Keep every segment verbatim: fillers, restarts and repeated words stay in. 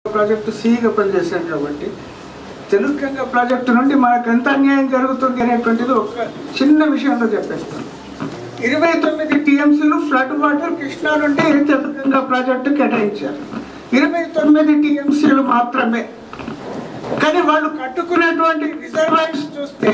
Project సిగా పనిచేశాను కాబట్టి తెలుగంగా project నుండి మనకు ఎంత అన్యాయం జరుగుతుంది అనేటువంటిది ఒక చిన్న విషయంలో చెప్పేస్తాను. ఇరవై తొమ్మిది టీఎంసీలు ఫ్లడ్ వాటర్ కృష్ణా నుండి తెలుగంగా ప్రాజెక్టు కేటాయించారు. ఇరవై తొమ్మిది టీఎంసీలు మాత్రమే. కానీ వాళ్ళు కట్టుకున్నటువంటి రిజర్వాయర్స్ చూస్తే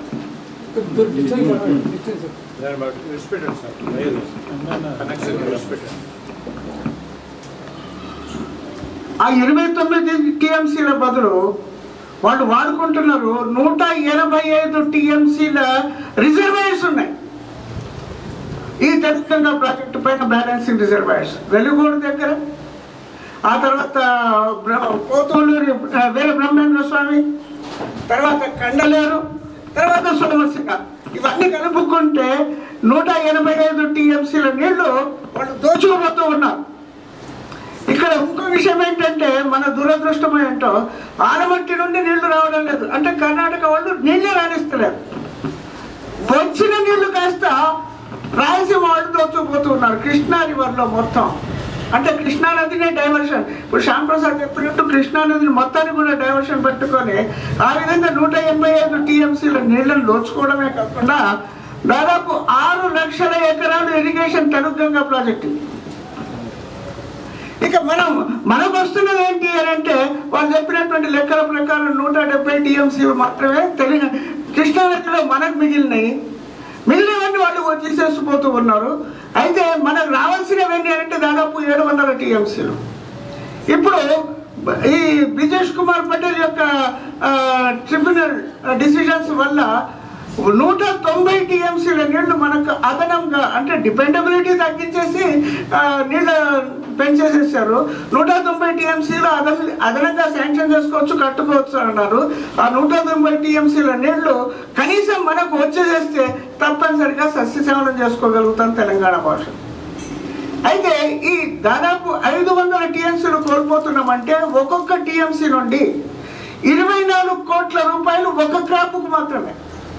ఆ ఇరవై తొమ్మిది టీఎంసీల బదులు వాళ్ళు వాడుకుంటున్నారు నూట ఎనభై ఐదు టీఎంసీల రిజర్వాయర్స్ ఉన్నాయి. ఈ తెలుగంగా ప్రాజెక్టు పైన బ్యాలెన్సింగ్ రిజర్వాయర్స్ వెలుగోడు దగ్గర, ఆ తర్వాత కోతూలూరి వీర బ్రహ్మేంద్ర స్వామి, తర్వాత కండలేరు, తర్వాత సోమశిల, ఇవన్నీ కలుపుకుంటే నూట ఎనభై ఐదు టీఎంసీల నీళ్లు వాళ్ళు దోచుకుపోతూ ఉన్నారు. ఇక్కడ ఇంకో విషయం ఏంటంటే మన దురదృష్టం ఏంటో ఆనమట్టి నుండి నీళ్లు రావడం లేదు. అంటే కర్ణాటక వాళ్ళు నీళ్ళే రాణిస్తలేరు. వచ్చిన నీళ్లు కాస్త రాయలసీమ వాళ్ళు దోచుకుపోతూ ఉన్నారు కృష్ణా రివర్లో మొత్తం. అంటే కృష్ణానదినే డైవర్షన్, ఇప్పుడు శ్యాంప్రసాద్ చెప్పినట్టు కృష్ణానదిని మొత్తాన్ని కూడా డైవర్షన్ పెట్టుకొని ఆ విధంగా నూట ఎనభై ఐదు టీఎంసీల నీళ్లను దోచుకోవడమే కాకుండా దాదాపు ఆరు లక్షల ఎకరాలు ఇరిగేషన్ తెలుగంగా ప్రాజెక్టు. ఇక మనం మనకు వస్తున్నది ఏంటి అని అంటే వాళ్ళు చెప్పినటువంటి లెక్కల ప్రకారం నూట డెబ్బై టీఎంసీలు మాత్రమే తెలుగు కృష్ణానదిలో మనకు మిగిలినాయి. మిగిలినవన్నీ వాళ్ళు తీసేసిపోతూ ఉన్నారు. అయితే మనకు రావాల్సినవన్నీ అంటే దాదాపు ఏడు వందల టీఎంసీలు. ఇప్పుడు ఈ బ్రిజేష్ కుమార్ పటేల్ యొక్క ట్రిబ్యునల్ డిసిషన్స్ వల్ల నూట తొంభై టీఎంసీల నీళ్లు మనకు అదనంగా, అంటే డిపెండబిలిటీ తగ్గించేసి నీళ్ళ పెంచేసేసారు. నూట తొంభై టీఎంసీలు అదన అదనంగా శాంక్షన్ చేసుకోవచ్చు, కట్టుకోవచ్చు అన్నారు. ఆ నూట తొంభై టీఎంసీల నీళ్లు కనీసం మనకు వచ్చేసేస్తే తప్పనిసరిగా సస్యశ్యామలం చేసుకోగలుగుతాం తెలంగాణ భాష. అయితే ఈ దాదాపు ఐదు వందల టీఎంసీలు కోల్పోతున్నామంటే ఒక్కొక్క టీఎంసీ నుండి ఇరవై నాలుగు కోట్ల రూపాయలు ఒక క్రాపుకు మాత్రమే.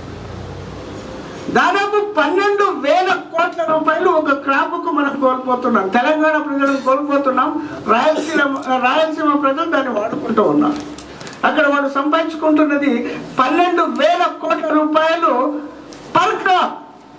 దాదాపు పన్నెండు వేల కోట్ల రూపాయలు ఒక క్రాప్కు మనం కోల్పోతున్నాం. తెలంగాణ ప్రజలను కోల్పోతున్నాం. రాయలసీమ రాయలసీమ ప్రజలు దాన్ని వాడుకుంటూ ఉన్నారు. అక్కడ వాళ్ళు సంపాదించుకుంటున్నది పన్నెండు వేల కోట్ల రూపాయలు పర్ క్రాప్.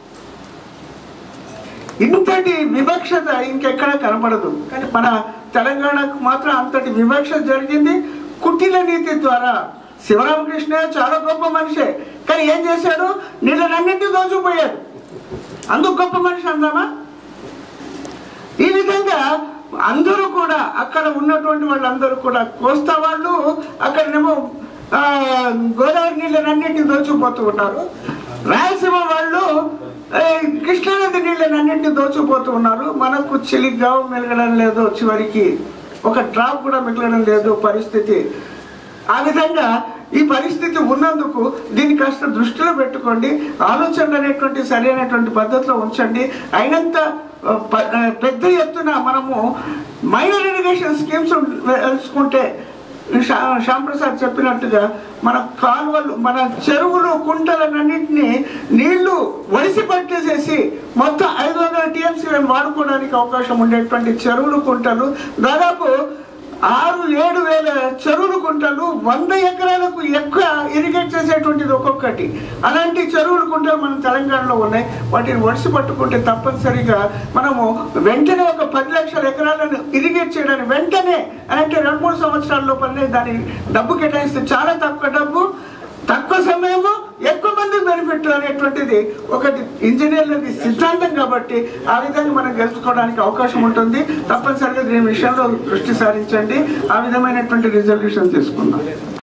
ఇంతటి వివక్షత ఇంకెక్కడ కనపడదు. కానీ మన తెలంగాణకు మాత్రం అంతటి వివక్ష జరిగింది కుటిల నీతి ద్వారా. శివరామకృష్ణ చాలా గొప్ప మనిషే, కానీ ఏం చేశాడు? నీళ్ళనన్నింటినీ దోచుకుపోయాడు. అందుకు గొప్ప మనిషి అందామా? ఈ విధంగా అందరూ కూడా అక్కడ ఉన్నటువంటి వాళ్ళందరూ కూడా కోస్తా వాళ్ళు అక్కడనేమో గోదావరి నీళ్ళనన్నింటినీ దోచుకుపోతూ ఉన్నారు. రాయలసీమ వాళ్ళు కృష్ణానది నీళ్ళనన్నింటినీ దోచుకుపోతూ ఉన్నారు. మనకు చిలిగ్గా మిగలడం లేదు, చివరికి ఒక డ్రాప్ కూడా మిగలడం లేదు పరిస్థితి. ఆ విధంగా ఈ పరిస్థితి ఉన్నందుకు దీన్ని కాస్త దృష్టిలో పెట్టుకోండి. ఆలోచనలు అనేటువంటి సరైనటువంటి పద్ధతిలో ఉంచండి. అయినంత పెద్ద ఎత్తున మనము మైనర్ ఇరిగేషన్ స్కీమ్స్ తెలుసుకుంటే శ్యాంప్రసాద్ చెప్పినట్టుగా మన కాలువలు, మన చెరువులు, కుంటలన్నింటినీ నీళ్లు వడిసి పట్టేసేసి మొత్తం ఐదు వందల టీఎంసీలను వాడుకోవడానికి అవకాశం ఉండేటువంటి చెరువులు, కుంటలు దాదాపు ఆరు ఏడు వేల చెరువులు, కుంటలు వంద ఎకరాలకు ఎక్కువ ఇరిగేట్ చేసేటువంటిది ఒక్కొక్కటి. అలాంటి చెరువులు, కుంటలు మన తెలంగాణలో ఉన్నాయి. వాటిని వడిసి పట్టుకుంటే తప్పనిసరిగా మనము వెంటనే ఒక పది లక్షల ఎకరాలను ఇరిగేట్ చేయడానికి వెంటనే అంటే రెండు మూడు సంవత్సరాల లోపలనే దాని డబ్బు కేటాయిస్తే చాలా తక్కువ డబ్బు, తక్కువ సమయము, ఎక్కువ మంది బెనిఫిట్ అనేటువంటిది ఒకటి ఇంజనీర్లది సిద్ధాంతం. కాబట్టి ఆ విధంగా మనం గెలుచుకోవడానికి అవకాశం ఉంటుంది. తప్పనిసరిగా దీని విషయంలో దృష్టి సారించండి. ఆ విధమైనటువంటి రిజల్యూషన్ తీసుకుందాం.